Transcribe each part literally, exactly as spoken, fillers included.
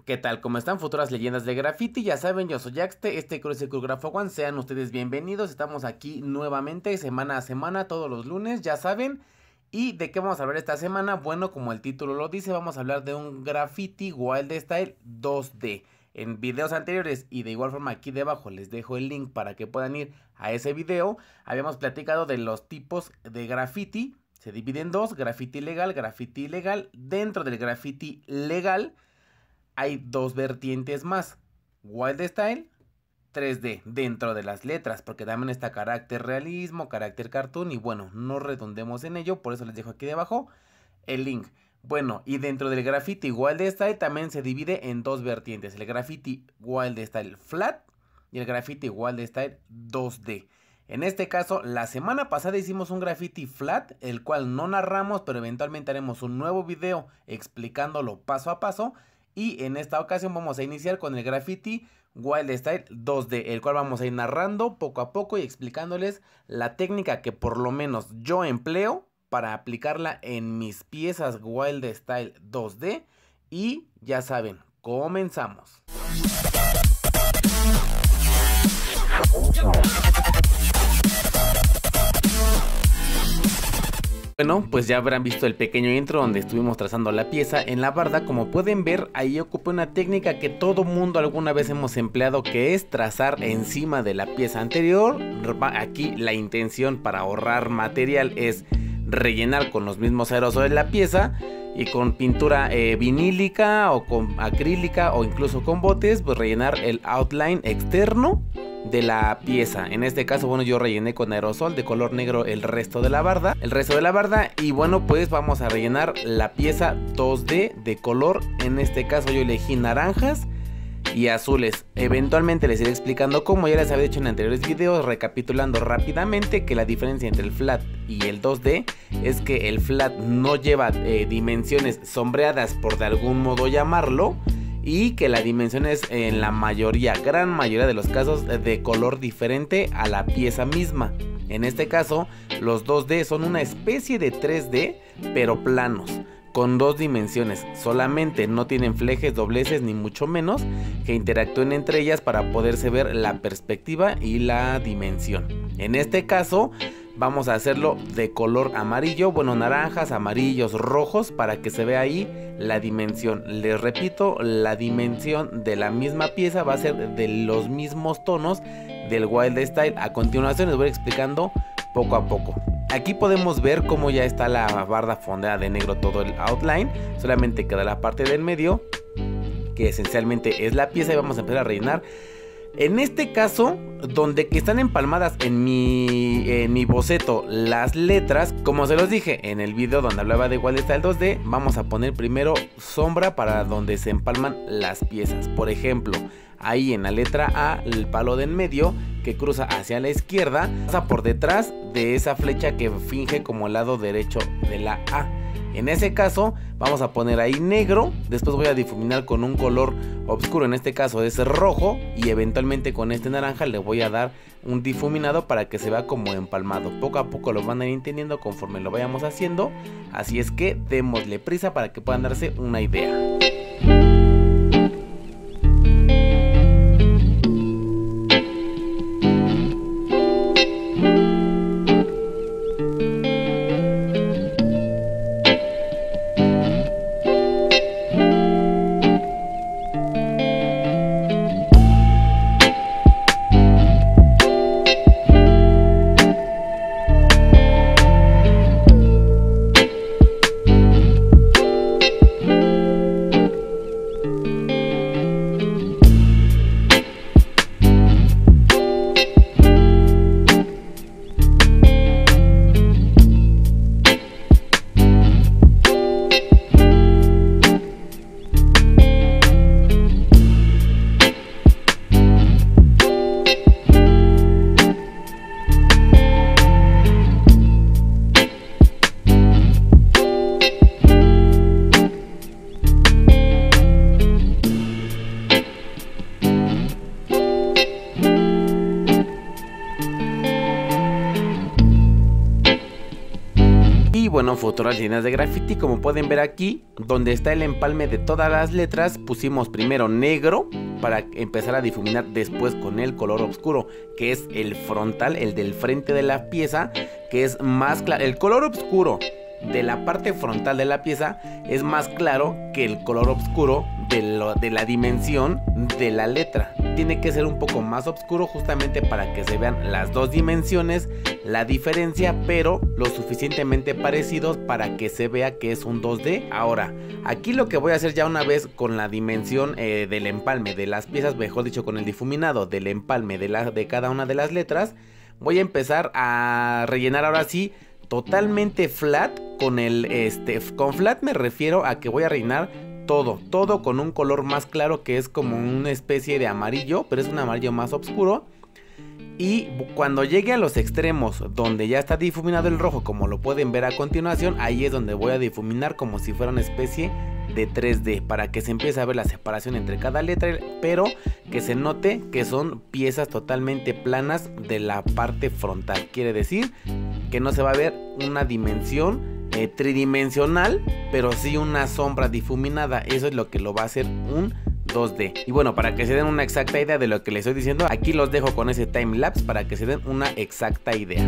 ¿Qué tal? ¿Cómo están? Futuras leyendas de graffiti. Ya saben, yo soy Yaxte, este es el Grafo One. Sean ustedes bienvenidos. Estamos aquí nuevamente, semana a semana, todos los lunes, ya saben. ¿Y de qué vamos a hablar esta semana? Bueno, como el título lo dice, vamos a hablar de un graffiti Wild Style dos D. En videos anteriores y de igual forma aquí debajo les dejo el link para que puedan ir a ese video. Habíamos platicado de los tipos de graffiti. Se divide en dos, graffiti legal, graffiti ilegal. Dentro del graffiti legal hay dos vertientes más, Wild Style, tres D, dentro de las letras, porque también está carácter realismo, carácter cartoon, y bueno, no redundemos en ello, por eso les dejo aquí debajo el link. Bueno, y dentro del graffiti Wild Style también se divide en dos vertientes, el graffiti Wild Style Flat y el graffiti Wild Style dos D. En este caso, la semana pasada hicimos un graffiti flat, el cual no narramos, pero eventualmente haremos un nuevo video explicándolo paso a paso. Y en esta ocasión vamos a iniciar con el graffiti Wild Style dos D, el cual vamos a ir narrando poco a poco y explicándoles la técnica que por lo menos yo empleo para aplicarla en mis piezas Wild Style dos D. Y ya saben, comenzamos. Bueno, pues ya habrán visto el pequeño intro donde estuvimos trazando la pieza en la barda. Como pueden ver, ahí ocupé una técnica que todo mundo alguna vez hemos empleado, que es trazar encima de la pieza anterior. Aquí la intención para ahorrar material es rellenar con los mismos aerosoles la pieza y con pintura eh, vinílica o con acrílica o incluso con botes, pues rellenar el outline externo de la pieza. En este caso, bueno, yo rellené con aerosol de color negro el resto de la barda, el resto de la barda y bueno, pues vamos a rellenar la pieza dos D de color. En este caso yo elegí naranjas y azules. Eventualmente les iré explicando cómo, ya les había dicho en anteriores videos, recapitulando rápidamente que la diferencia entre el flat y el dos D es que el flat no lleva eh, dimensiones sombreadas, por de algún modo llamarlo, y que la dimensión es en la mayoría, gran mayoría de los casos, de color diferente a la pieza misma. En este caso, los dos D son una especie de tres D, pero planos, con dos dimensiones. Solamente no tienen flejes, dobleces, ni mucho menos, que interactúen entre ellas para poderse ver la perspectiva y la dimensión. En este caso, vamos a hacerlo de color amarillo, bueno, naranjas, amarillos, rojos, para que se vea ahí la dimensión. Les repito, la dimensión de la misma pieza va a ser de los mismos tonos del Wild Style. A continuación les voy explicando poco a poco. Aquí podemos ver cómo ya está la barda fondeada de negro todo el outline. Solamente queda la parte del medio, que esencialmente es la pieza, y vamos a empezar a rellenar. En este caso, donde que están empalmadas en mi, en mi boceto las letras, como se los dije en el video donde hablaba de Wild Style dos D, vamos a poner primero sombra para donde se empalman las piezas. Por ejemplo, ahí en la letra A, el palo de en medio que cruza hacia la izquierda, pasa por detrás de esa flecha que finge como el lado derecho de la A. En ese caso vamos a poner ahí negro, después voy a difuminar con un color oscuro, en este caso es rojo, y eventualmente con este naranja le voy a dar un difuminado para que se vea como empalmado. Poco a poco lo van a ir entendiendo conforme lo vayamos haciendo, así es que démosle prisa para que puedan darse una idea. bueno, futuras líneas de graffiti, como pueden ver aquí, donde está el empalme de todas las letras, pusimos primero negro para empezar a difuminar, después con el color oscuro, que es el frontal, el del frente de la pieza, que es más claro. El color oscuro de la parte frontal de la pieza es más claro que el color oscuro de, lo, de la dimensión de la letra. Tiene que ser un poco más oscuro justamente para que se vean las dos dimensiones, la diferencia, pero lo suficientemente parecidos para que se vea que es un dos D. Ahora, aquí lo que voy a hacer ya una vez con la dimensión eh, del empalme de las piezas, mejor dicho con el difuminado del empalme de, la, de cada una de las letras, voy a empezar a rellenar ahora sí totalmente flat con el este con flat me refiero a que voy a rellenar todo, todo con un color más claro que es como una especie de amarillo, pero es un amarillo más oscuro. Y cuando llegue a los extremos donde ya está difuminado el rojo, como lo pueden ver a continuación, ahí es donde voy a difuminar como si fuera una especie de tres D, para que se empiece a ver la separación entre cada letra, pero que se note que son piezas totalmente planas de la parte frontal. Quiere decir que no se va a ver una dimensión eh, tridimensional, pero sí una sombra difuminada. Eso es lo que lo va a hacer un dos D. Y bueno, para que se den una exacta idea de lo que les estoy diciendo, aquí los dejo con ese time lapse para que se den una exacta idea.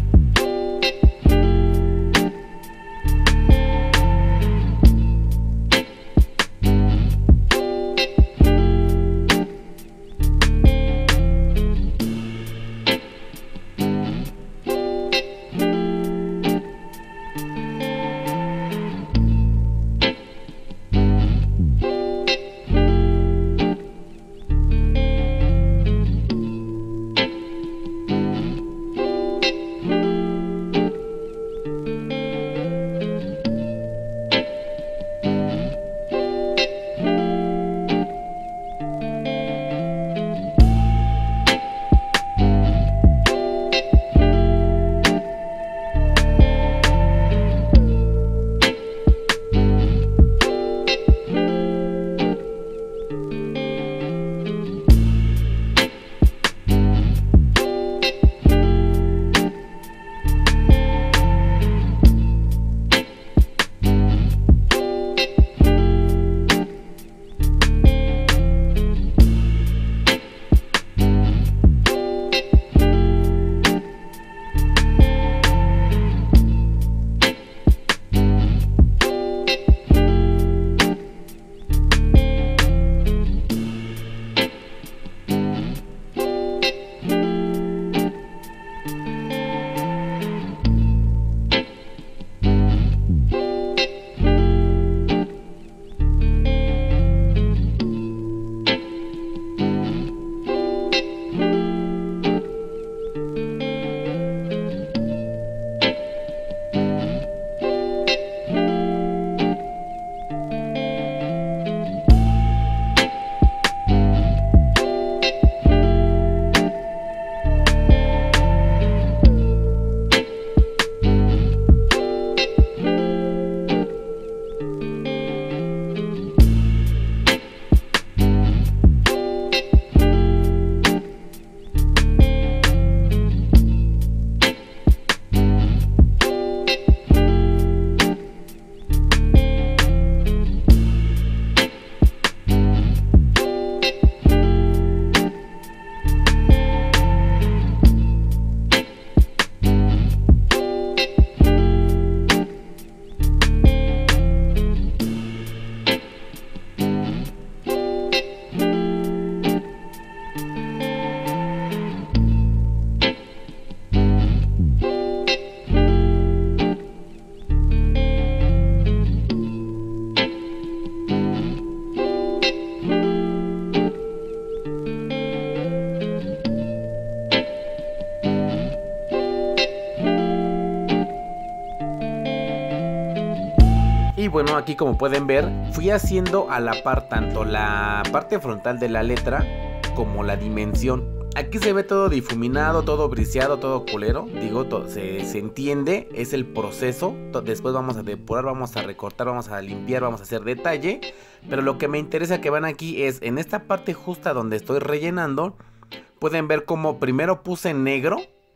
Y bueno, aquí como pueden ver, fui haciendo a la par tanto la parte frontal de la letra como la dimensión. Aquí se ve todo difuminado, todo briseado, todo culero. Digo, todo, se, se entiende, es el proceso. Después vamos a depurar, vamos a recortar, vamos a limpiar, vamos a hacer detalle. Pero lo que me interesa que van aquí es en esta parte justa donde estoy rellenando. Pueden ver como primero puse negro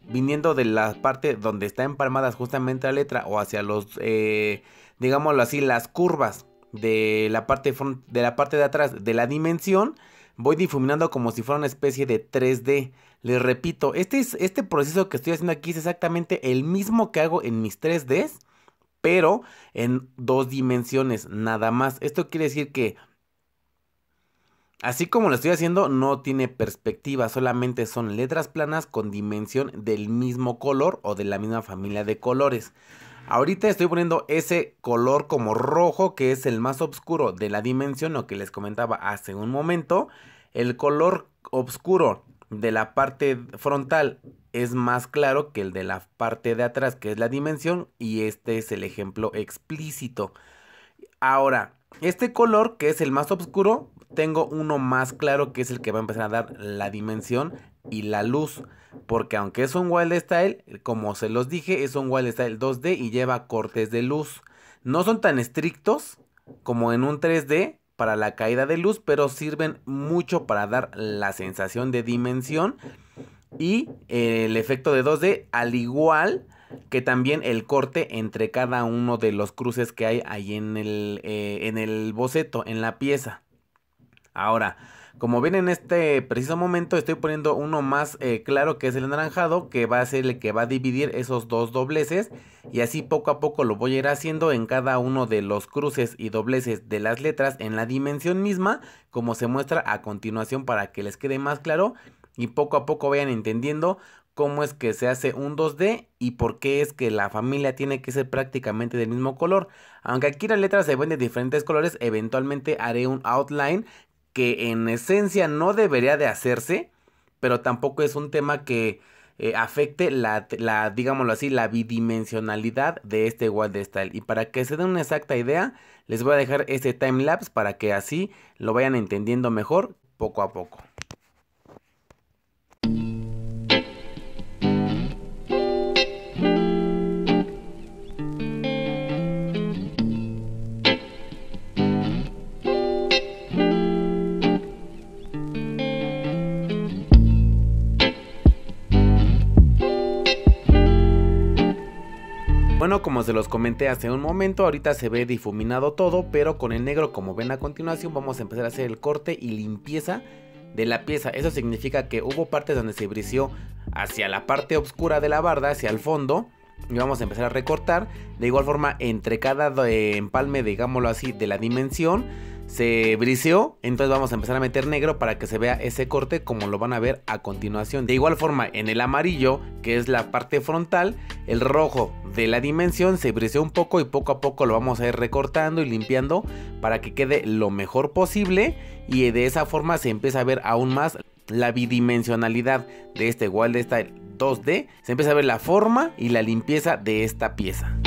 viniendo de la parte donde está empalmadas justamente la letra o hacia los, eh, digámoslo así, las curvas de la parte front, de la parte de atrás de la dimensión, voy difuminando como si fuera una especie de tres D. Les repito, este, es, este proceso que estoy haciendo aquí es exactamente el mismo que hago en mis tres Ds, pero en dos dimensiones nada más. Esto quiere decir que así como lo estoy haciendo, no tiene perspectiva, solamente son letras planas con dimensión del mismo color o de la misma familia de colores. Ahorita estoy poniendo ese color como rojo, que es el más oscuro de la dimensión, lo que les comentaba hace un momento. El color oscuro de la parte frontal es más claro que el de la parte de atrás, que es la dimensión, y este es el ejemplo explícito. Ahora, este color, que es el más oscuro, tengo uno más claro, que es el que va a empezar a dar la dimensión y la luz, porque aunque es un Wild Style, como se los dije, es un Wild Style dos D y lleva cortes de luz. No son tan estrictos como en un tres D para la caída de luz, pero sirven mucho para dar la sensación de dimensión y eh, el efecto de dos D, al igual que también el corte entre cada uno de los cruces que hay ahí en el, eh, en el boceto, en la pieza. Ahora, como ven, en este preciso momento estoy poniendo uno más eh, claro, que es el anaranjado, que va a ser el que va a dividir esos dos dobleces, y así poco a poco lo voy a ir haciendo en cada uno de los cruces y dobleces de las letras en la dimensión misma, como se muestra a continuación, para que les quede más claro y poco a poco vayan entendiendo cómo es que se hace un dos D y por qué es que la familia tiene que ser prácticamente del mismo color. Aunque aquí las letras se ven de diferentes colores, eventualmente haré un outline que en esencia no debería de hacerse, pero tampoco es un tema que eh, afecte la, la, digámoslo así, la bidimensionalidad de este Wild Style. Y para que se den una exacta idea, les voy a dejar este timelapse para que así lo vayan entendiendo mejor poco a poco. Bueno, como se los comenté hace un momento, ahorita se ve difuminado todo, pero con el negro, como ven a continuación, vamos a empezar a hacer el corte y limpieza de la pieza. Eso significa que hubo partes donde se brició hacia la parte oscura de la barda, hacia el fondo, y vamos a empezar a recortar. De igual forma, entre cada eh, empalme, digámoslo así, de la dimensión, se briseó, entonces vamos a empezar a meter negro para que se vea ese corte, como lo van a ver a continuación. De igual forma, en el amarillo, que es la parte frontal, el rojo de la dimensión se briseó un poco y poco a poco lo vamos a ir recortando y limpiando para que quede lo mejor posible, y de esa forma se empieza a ver aún más la bidimensionalidad de este Wild Style dos D. Se empieza a ver la forma y la limpieza de esta pieza.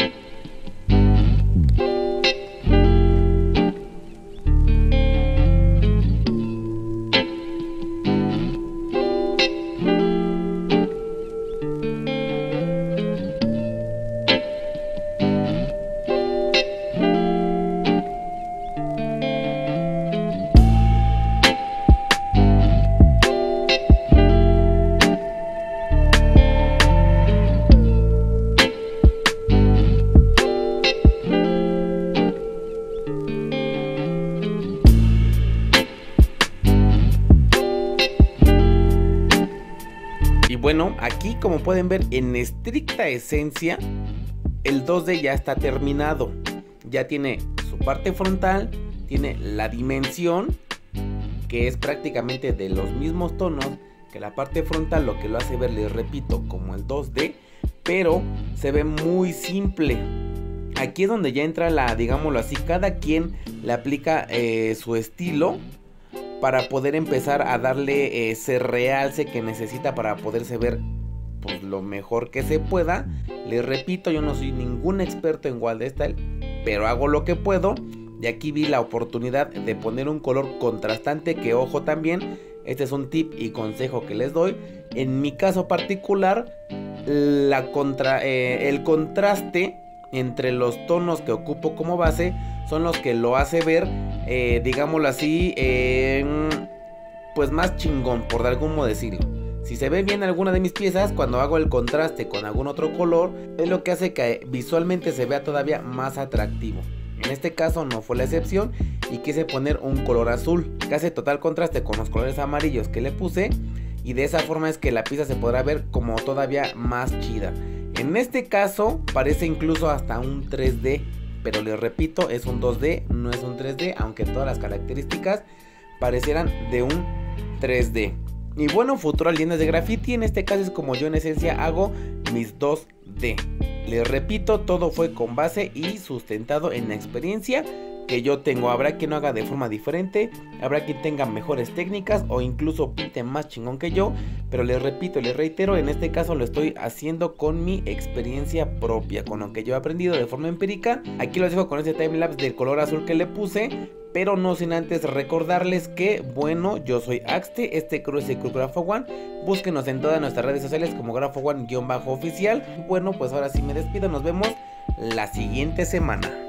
Bueno, aquí como pueden ver, en estricta esencia, el dos D ya está terminado. Ya tiene su parte frontal, tiene la dimensión, que es prácticamente de los mismos tonos que la parte frontal, lo que lo hace ver, les repito, como el dos D, pero se ve muy simple. Aquí es donde ya entra la, digámoslo así, cada quien le aplica eh, su estilo para poder empezar a darle ese realce que necesita para poderse ver pues lo mejor que se pueda. Les repito, yo no soy ningún experto en Wild Style, pero hago lo que puedo. Y aquí vi la oportunidad de poner un color contrastante, que ojo también, este es un tip y consejo que les doy. En mi caso particular, la contra, eh, el contraste entre los tonos que ocupo como base son los que lo hace ver, eh, digámoslo así, eh, pues más chingón, por de algún modo decirlo. Si se ve bien alguna de mis piezas, cuando hago el contraste con algún otro color, es lo que hace que visualmente se vea todavía más atractivo. En este caso no fue la excepción y quise poner un color azul que hace total contraste con los colores amarillos que le puse, y de esa forma es que la pieza se podrá ver como todavía más chida. En este caso parece incluso hasta un tres D, pero les repito, es un dos D, no es un tres D, aunque todas las características parecieran de un tres D. Y bueno, futuras leyendas de graffiti, en este caso es como yo en esencia hago mis dos D. Les repito, todo fue con base y sustentado en la experiencia que yo tengo. Habrá quien lo haga de forma diferente, habrá quien tenga mejores técnicas o incluso pinte más chingón que yo, pero les repito, les reitero, en este caso lo estoy haciendo con mi experiencia propia, con lo que yo he aprendido de forma empírica. Aquí los dejo con este timelapse del color azul que le puse, pero no sin antes recordarles que, bueno, yo soy Axte, este crew es el Crew Grapho One. Búsquenos en todas nuestras redes sociales como Grapho One-oficial. Bueno, pues ahora sí me despido, nos vemos la siguiente semana.